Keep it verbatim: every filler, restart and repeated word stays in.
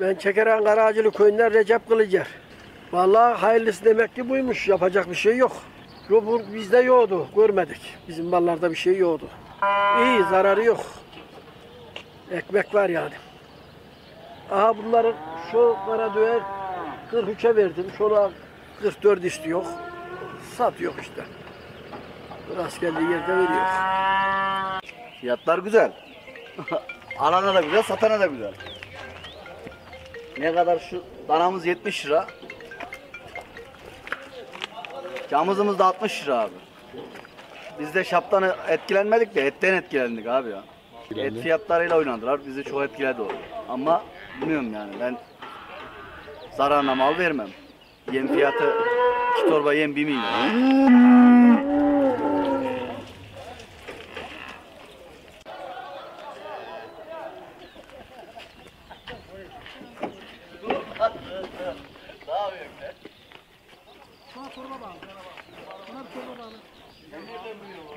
Ben Çekeren Karaağacılı köyünden Recep Kılıcer. Vallahi hayırlısı demek ki buymuş. Yapacak bir şey yok. Yok bu bizde yoktu. Görmedik. Bizim mallarda bir şey yoktu. İyi, zararı yok. Ekmek var yani. Aha bunların şu Karadöğer kırk üçe verdim. Şuna kırk dört istiyor. Satıyor işte. Askerliği yerde veriyor. Fiyatlar güzel. Alana da güzel, satana da güzel. Ne kadar şu danamız yetmiş lira. Camızımız da altmış lira abi. Biz de şaptan etkilenmedik de etten etkilendik abi ya. Et fiyatlarıyla oynadılar. Bizi çok etkiledi o. Ama bilmiyorum yani ben zararına mal vermem. Yem fiyatı iki torba yem bir milyon. Torba bağlı. Bunlar torba bağlı.